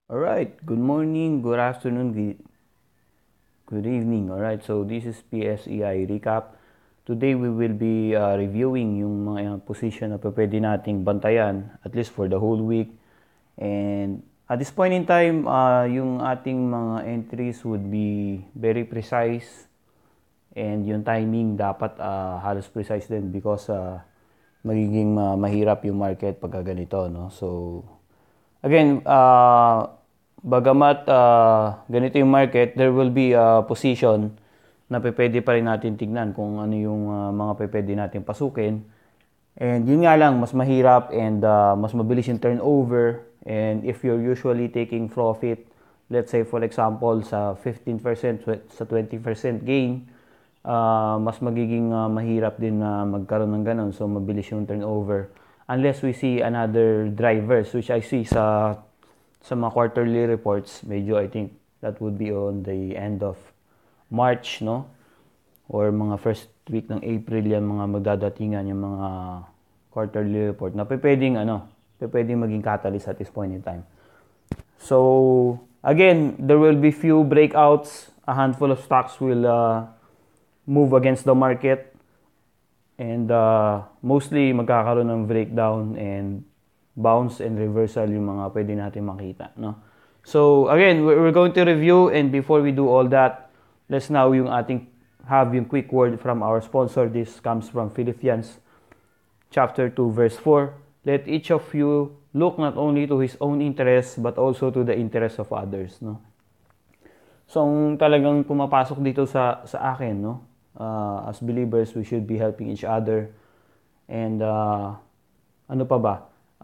All right. Good morning, good afternoon, good evening. All right. So this is PSEI recap. Today we will be reviewing yung mga position na pwede nating bantayan at least for the whole week. And at this point in time, yung ating mga entries would be very precise and yung timing dapat halos precise din because magiging mahirap yung market pagka ganito, no? So again, bagamat ganito yung market, there will be a position na pwede pa rin natin tignan kung ano yung mga pwede natin pasukin. And yun nga lang, mas mahirap and mas mabilis yung turnover. And if you're usually taking profit, let's say for example, sa 15%, sa 20% gain, mas magiging mahirap din na magkaroon ng ganun. So, mabilis yung turnover. Unless we see another drivers, which I see sa mga quarterly reports, medyo I think that would be on the end of March, no? Or mga first week ng April yan, mga magdadatingan yung mga quarterly report na pwedeng maging catalyst at this point in time. So, again, there will be few breakouts. A handful of stocks will move against the market. And mostly magkakaroon ng breakdown and bounce and reversal yung mga pwede natin makita, no? So, again, we're going to review, and before we do all that, let's now have yung quick word from our sponsor. This comes from Philippians chapter 2 verse 4. Let each of you look not only to his own interests but also to the interests of others, no? So, talagang pumapasok dito sa akin, no? As believers, we should be helping each other. And ano pa ba?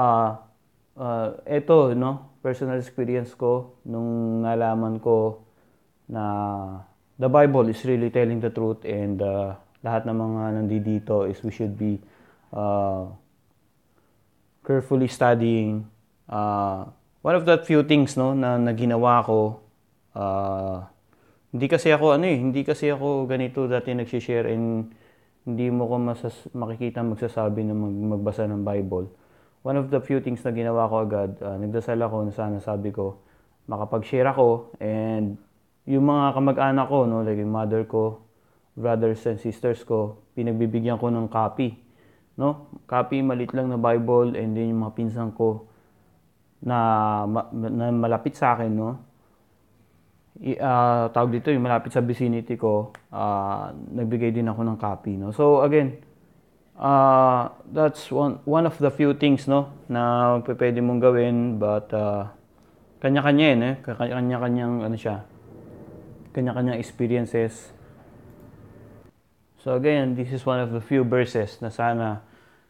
Ito, no? Personal experience ko nung nalaman ko na the Bible is really telling the truth, and lahat ng mga nandito is we should be carefully studying. One of the few things, no, na ginawa ko, hindi kasi ako ganito dati nagsi-share, and hindi mo ko makikita magsasabi na magbasa ng Bible. One of the few things na ginawa ko agad, nagdasal ako na sana, sabi ko, makapag-share ako, and yung mga kamag-anak ko, no, like yung mother ko, brothers and sisters ko, pinagbibigyan ko ng copy, no? Copy, maliit lang na Bible, and then yung mga pinsan ko na malapit sa akin, no? Tawag dito, yung malapit sa vicinity ko, nagbigay din ako ng copy, no? So again, that's one of the few things, no, na pwede mong gawin, but kanya-kanya yun, kanya-kanyang ano siya, kanya-kanyang experiences. So again, this is one of the few verses na sana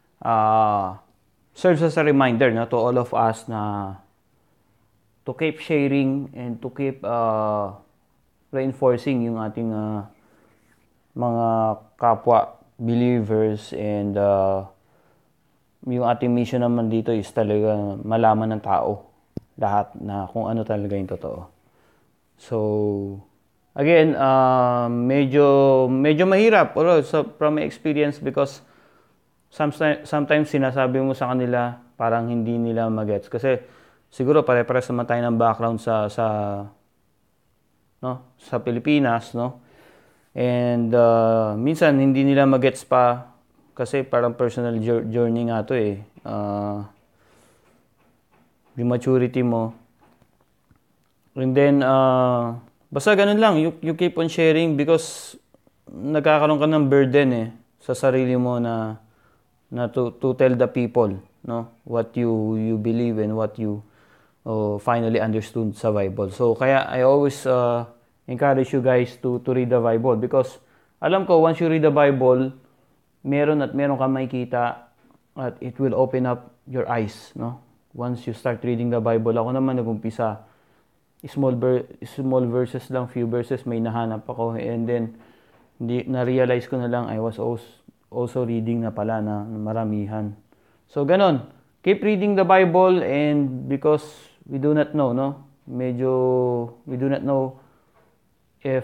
serves as a reminder, no, to all of us na to keep sharing and to keep reinforcing yung ating mga kapwa believers, and yung ating mission naman dito is talaga malaman ng tao lahat na kung ano talaga yung totoo. So again, medyo mahirap from my experience, because sometimes sinasabi mo sa kanila parang hindi nila magets, kasi siguro pare-pares naman tayo ng background sa Pilipinas, no? And minsan hindi nila magets pa kasi parang personal journey nga to eh. Yung maturity mo. And then basta ganun lang, you keep on sharing, because nagkakaroon ka ng burden eh sa sarili mo na to tell the people, no, what you believe and what you finally understood sa Bible. So kaya I always encourage you guys to read the Bible, because alam ko once you read the Bible, meron kang makikita at it will open up your eyes, no? Once you start reading the Bible, ako naman nagumpisa small verses lang, few verses may nahanap ako, and then na-realize ko na lang I was also reading na pala na maramihan. So ganon, keep reading the Bible, and because we do not know, no? We do not know if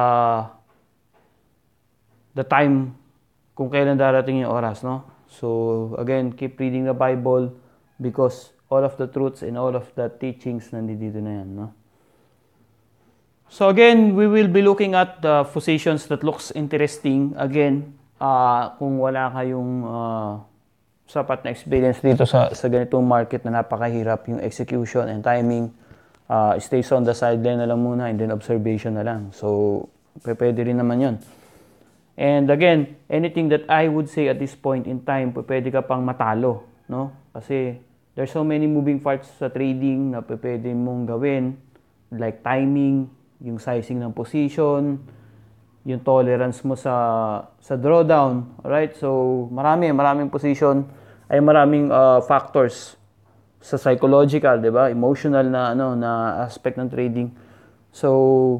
the time, kung kailan darating yung oras, no? So again, keep reading the Bible, because all of the truths and all of the teachings nandito na yan, no? So again, we will be looking at the positions that looks interesting. Again, kung wala kayong sapat na experience dito sa ganitong market na napakahirap yung execution and timing, stays on the sideline na lang muna and then observation na lang. So, pwede rin naman yun. And again, anything that I would say at this point in time, pwede ka pang matalo, no? Kasi there's so many moving parts sa trading na pwede mong gawin, like timing, yung sizing ng position, yung tolerance mo sa drawdown, alright? So, maraming position, ay maraming factors sa psychological, 'di ba? Emotional na aspect ng trading. So,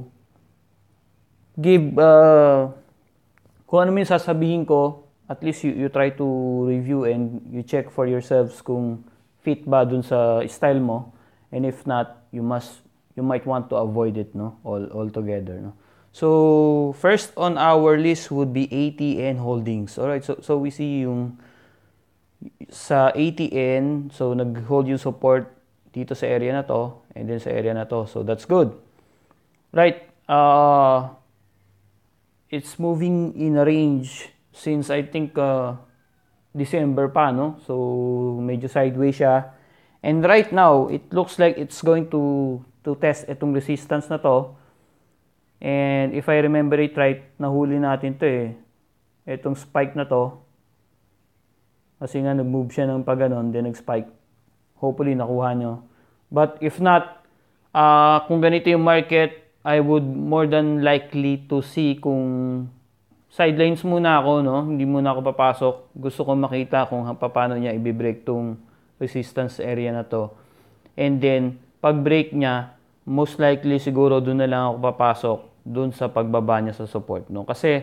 kung ano man sasabihin ko, at least you try to review and you check for yourselves kung fit ba dun sa style mo, and if not, you might want to avoid it, no, altogether, no. So first on our list would be ATN Holdings. All right, so we see yung sa ATN, so nag-hold yung support dito sa area na to and then sa area na to, so that's good, right? It's moving in a range since I think December pa, no? So medyo sideways siya. And right now, it looks like it's going to test itong resistance na to. And if I remember it right, nahuli natin to itong spike na to. Kasi nga nag-move siya ng pag-ganon, then nag-spike. Hopefully nakuha nyo. But if not, kung ganito yung market, I would more than likely to see kung sidelines muna ako, no? Hindi muna ako papasok. Gusto ko makita kung paano niya i-break tong resistance area na to. And then, pag break niya, most likely siguro doon na lang ako papasok doon sa pagbaba niya sa support, no? Kasi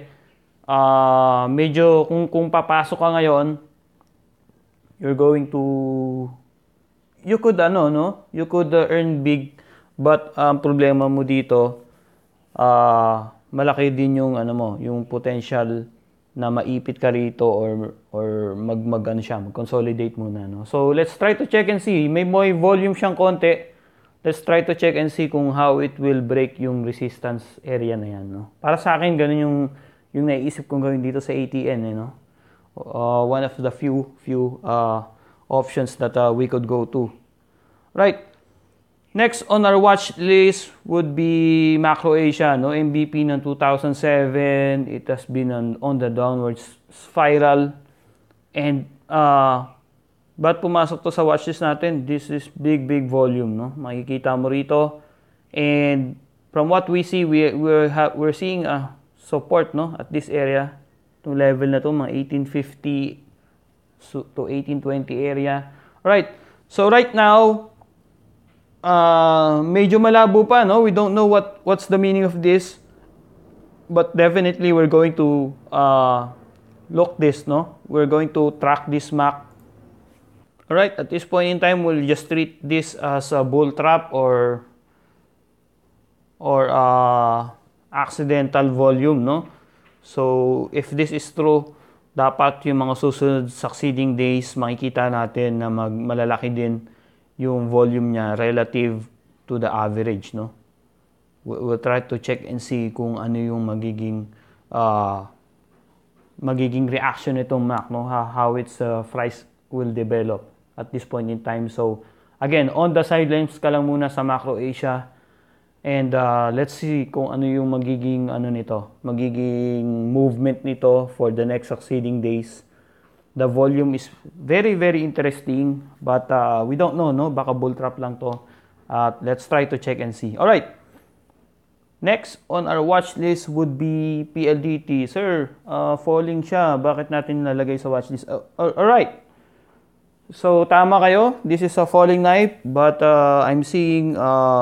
medyo kung papasok ka ngayon, you're going to you could earn big, but problema mo dito, malaki din yung yung potential na maipit ka rito or mag-consolidate muna, no? So let's try to check and see. May volume siyang konti. Let's try to check and see kung how it will break yung resistance area na yan, no? Para sa akin ganun yung naiisip kong gawin dito sa ATN, no? One of the few options that we could go to. Right. Next on our watch list would be Macro Asia, no? MVP ng 2007, it has been on the downward spiral, and but pumasok to sa watch list natin. This is big volume, no? Makikita mo rito, and from what we see, we're seeing a support, no, at this area, to level na to, mga 1850 to 1820 area. Right. So right now, medyo malabo pa, no? We don't know what's the meaning of this, but definitely we're going to look this, no? We're going to track this MAC. Alright, at this point in time, we'll just treat this as a bull trap or accidental volume, no? So if this is true, dapat yung mga susunod succeeding days, makikita natin na malalaki din yung volume niya relative to the average, no? We'll try to check and see kung ano yung magiging reaction nitong MAC, no? How its price will develop at this point in time. So again, on the sidelines ka lang muna sa Macro Asia, and let's see kung ano yung magiging movement nito for the next succeeding days. The volume is very interesting, but we don't know, no? Baka bull trap lang to. Let's try to check and see. All right. Next on our watch list would be PLDT. Sir, falling siya. Bakit natin nalagay sa watch list? All right. So tama kayo. This is a falling knife, but I'm seeing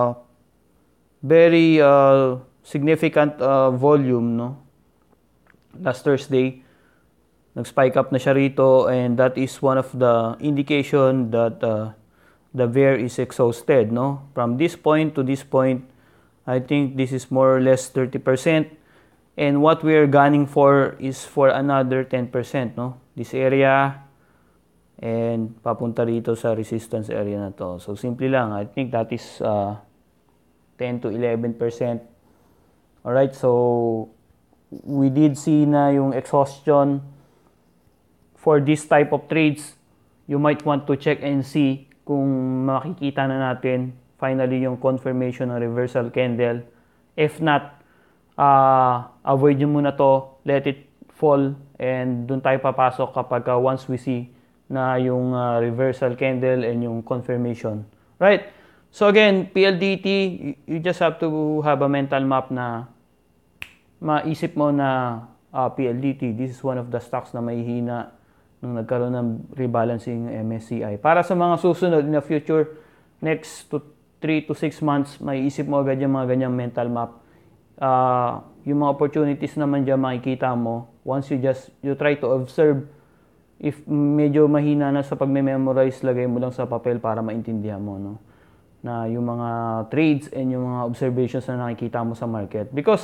very significant volume, no? Last Thursday, nag-spike up na siya rito, and that is one of the indication that the bear is exhausted, no? From this point to this point, I think this is more or less 30%, and what we are gunning for is for another 10%, no? This area, and papunta rito sa resistance area na to. So simple lang, I think that is 10 to 11%. Alright, so we did see na yung exhaustion for this type of trades. You might want to check and see kung makikita na natin finally yung confirmation ng reversal candle. If not, avoid nyo muna to, let it fall, and dun tayo papasok kapag once we see na yung reversal candle and yung confirmation. Right? So again, PLDT, you just have to have a mental map na maisip mo na PLDT, this is one of the stocks na mahihina nung nagkaroon ng rebalancing MSCI. Para sa mga susunod in the future, next to 3 to 6 months, may isip mo agad yung mga ganyang mental map. Yung mga opportunities naman dyan makikita mo once you try to observe. If medyo mahina na sa pagme-memorize, lagay mo lang sa papel para maintindihan mo, no? Na yung mga trades and yung mga observations na nakikita mo sa market. Because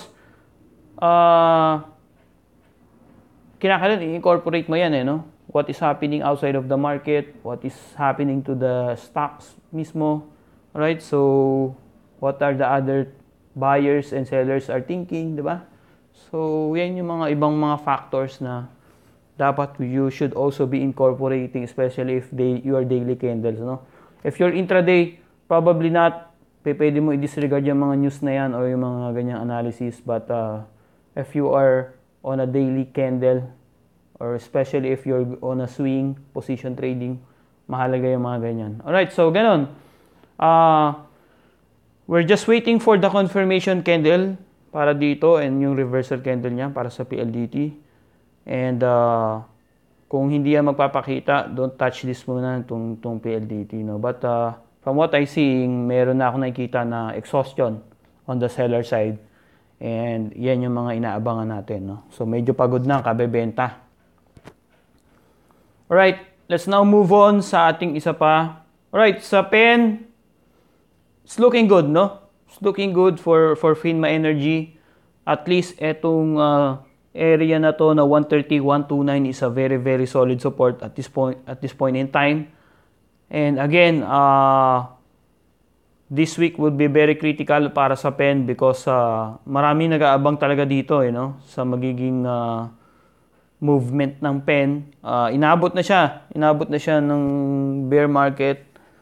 kinakailangan i-incorporate mo yan, no? What is happening outside of the market, what is happening to the stocks mismo, right? So what are the other buyers and sellers are thinking, di ba? So yan yung mga ibang mga factors na dapat you should also be incorporating, especially if you are daily candles, no? If you're intraday, probably not. Pwede mo i-disregard yung mga news na yan or yung mga ganyang analysis, but if you are on a daily candle, or especially if you're on a swing position trading, mahalaga yung mga ganyan. Alright, so ganun. We're just waiting for the confirmation candle para dito and yung reversal candle niya para sa PLDT. And kung hindi yan magpapakita, don't touch this muna itong PLDT. No? But from what I see, meron na ako nakikita na exhaustion on the seller side. And yan yung mga inaabangan natin. No? So medyo pagod na, kabebenta. Alright, let's now move on sa ating isa pa. Alright, sa pen, it's looking good, no? It's looking good for FINMA Energy. At least etong area na to na 130, 129 is a very, very solid support at this point in time. And again, this week will be very critical para sa pen because marami nag-aabang talaga dito, no? Sa magiging movement ng pen. Inabot na siya ng bear market.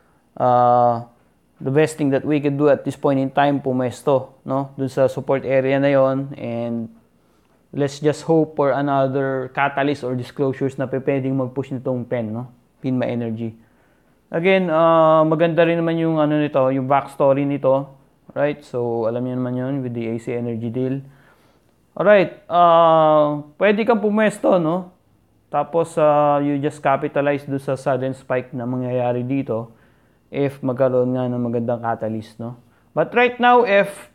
The best thing that we could do at this point in time, pumesto, no? Dun sa support area na yon, and let's just hope for another catalyst or disclosures na pwedeng mag-push nitong pen, no? FINMA Energy. Again, maganda rin naman yung nito, yung backstory nito, right? So alam niyo naman yun with the AC Energy deal. Alright, pwede kang pumesto, no? Tapos, you just capitalize do sa sudden spike na mangyayari dito if magkaroon nga ng magandang catalyst, no? But right now, if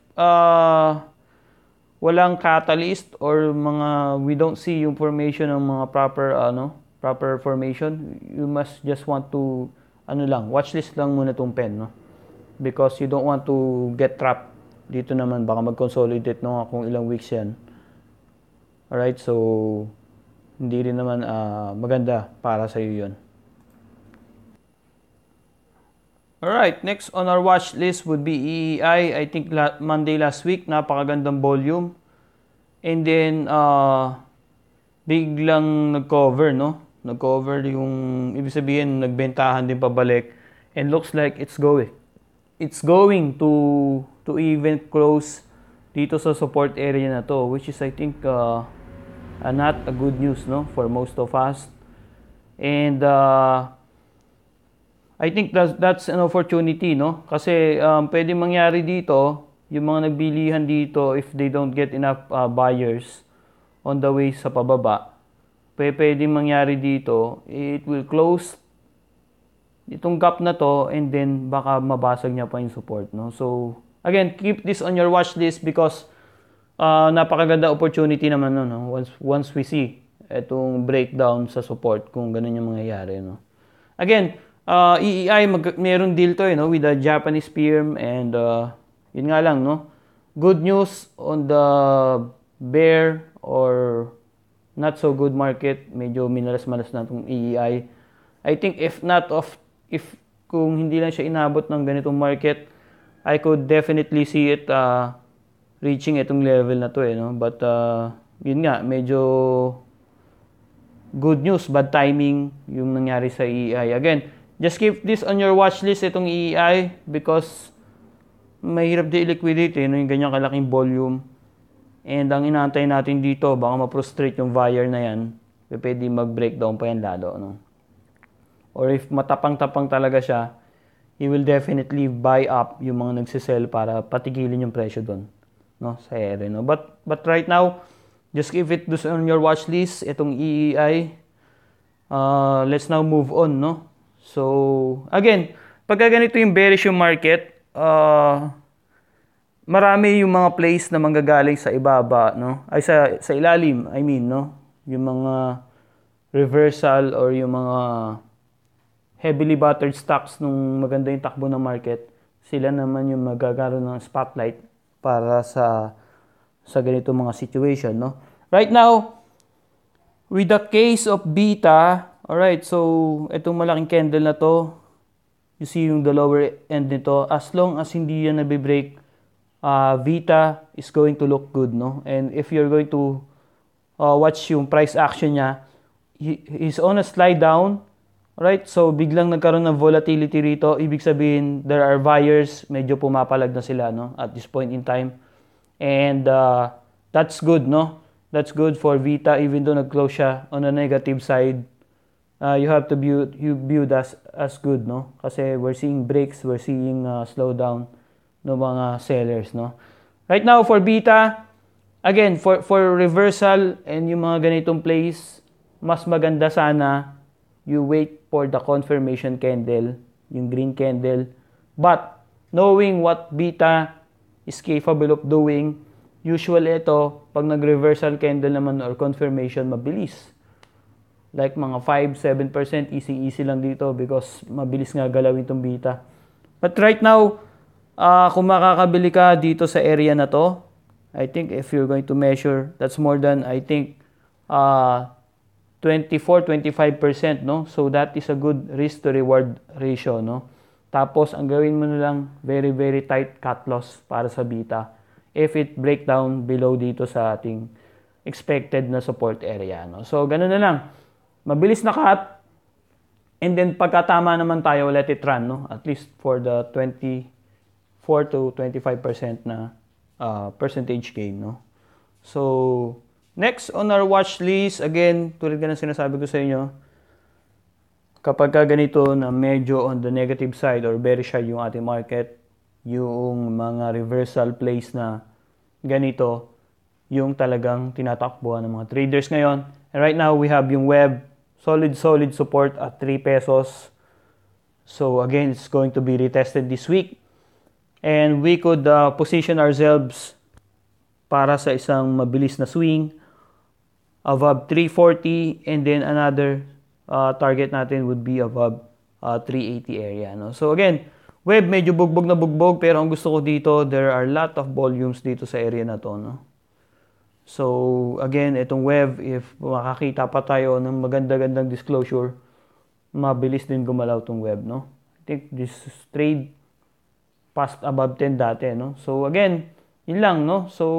walang catalyst or we don't see yung formation ng mga proper formation, you must just want to, watchlist lang muna tong pen, no? Because you don't want to get trapped. Dito naman, baka mag-consolidate, no? Kung ilang weeks yan. Alright, so hindi rin naman maganda para sa iyo yun. Alright, next on our watch list would be EEI. I think Monday last week, napakagandang volume. And then, biglang nag-cover, no? Nag-cover yung, ibig sabihin, nagbentahan din pabalik. And looks like it's going to even close dito sa support area na to, which is I think not a good news, no, for most of us. And I think that's an opportunity, no, kasi pwede mangyari dito yung mga nagbilihan dito, if they don't get enough buyers on the way sa pababa, pwede mangyari dito, it will close itong gap na to, and then baka mabasag niya pa yung support, no. So again, keep this on your watch list because napakaganda opportunity naman, no? Once we see itong breakdown sa support, kung ganun yung mangyayari, no? Again, EEI, meron deal to, no? With the Japanese firm, and yun nga lang, no? Good news on the bear or not so good market, medyo minalas-malas na itong EEI. I think if kung hindi lang siya inabot ng ganitong market, I could definitely see it reaching itong level na to no. But yun nga, medyo good news, bad timing yung nangyari sa EEI. Again, just keep this on your watch list, itong EEI, because mahirap di i-liquidate yung ganyang kalaking volume. And ang inaantay natin dito, baka ma-frustrate yung buyer na yan, pwede mag-breakdown pa yan lalo. No? Or if matapang-tapang talaga siya, he will definitely buy up yung mga nagsisell para patigilin yung presyo doon, no, sa ere. No? But right now, just keep it on your watch list, itong EEI. Let's now move on, no? So, again, pagka ganito yung bearish yung market, marami yung mga plays na manggagaling sa ibaba, no? Ay sa ilalim, I mean, no? Yung mga reversal or yung mga heavily battered stocks nung maganda yung takbo ng market, sila naman yung magagaroon ng spotlight para sa ganito mga situation, no? Right now, with the case of beta, alright, so itong malaking candle na to, you see yung the lower end nito, as long as hindi yan nabe-break, Vita is going to look good, no? And if you're going to watch yung price action niya, he's on a slide down, right? So biglang nagkaroon ng volatility rito, ibig sabihin there are buyers, medyo pumapalag na sila, no, at this point in time. And that's good, no? That's good for Vita, even though nag-close siya on a negative side. You have to view that as good, no? Kasi we're seeing breaks, we're seeing slowdown ng mga sellers, no? Right now for Beta, again, for reversal and yung mga ganitong plays, mas maganda sana you wait for the confirmation candle, yung green candle. But knowing what Beta is capable of doing, usually ito, pag nag-reversal candle naman or confirmation, mabilis. Like mga 5-7%, easy lang dito because mabilis nga galawin itong Beta. But right now, kung makakabili ka dito sa area na to, I think if you're going to measure, that's more than, I think, 24-25%, no? So that is a good risk to reward ratio, no? Tapos, ang gawin mo na lang, very, very tight cut loss para sa Beta if it break down below dito sa ating expected na support area, no? So, ganun na lang. Mabilis na cut, and then pagkatama naman tayo, let it run, no? At least for the 24-25% na percentage gain, no? So, next on our watch list, again, tulad ka ng sinasabi ko sa inyo, kapag ka ganito na medyo on the negative side or bearish side yung ating market, yung mga reversal plays na ganito, yung talagang tinatakbuhan ng mga traders ngayon. And right now, we have yung web, solid support at 3 pesos. So again, it's going to be retested this week. And we could position ourselves para sa isang mabilis na swing above 340, and then another target natin would be above 380 area, no? So again, web medyo bugbog na bugbog, pero ang gusto ko dito, there are a lot of volumes dito sa area na to, no? So again, itong web, if makakita pa tayo ng maganda-gandang disclosure, mabilis din gumalaw tong web, no? I think this trade past above 10 dati, no? So again, yun lang, no? So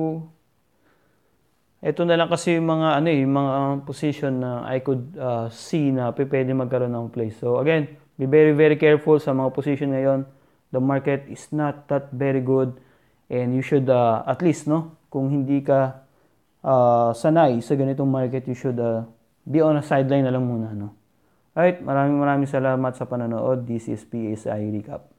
ito na lang kasi yung mga mga position na I could see na pwede magkaroon ng place. So again, be very, very careful sa mga position ngayon. The market is not that very good, and you should at least, no, kung hindi ka sanay sa ganitong market, you should be on a sideline na lang muna, no. Alright, maraming salamat sa panonood. This is PSI Recap.